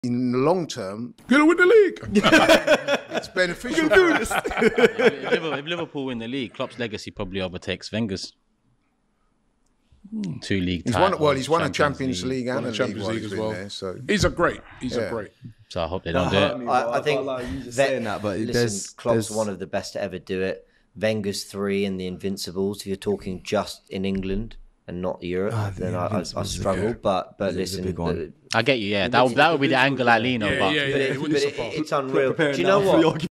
in the long term, gonna win the league. it's beneficial. If Liverpool win the league, Klopp's legacy probably overtakes Wenger's. 2 league titles. He's won a Champions League and a Champions League as well. There, so. He's a great. So I hope they don't do it. I think saying that, but Klopp's one of the best to ever do it. Wenger's 3 and the Invincibles. If you're talking just in England and not Europe, then I struggle. But listen, I get you. Yeah, that would be the angle I lean on. But it's unreal. Do you know what?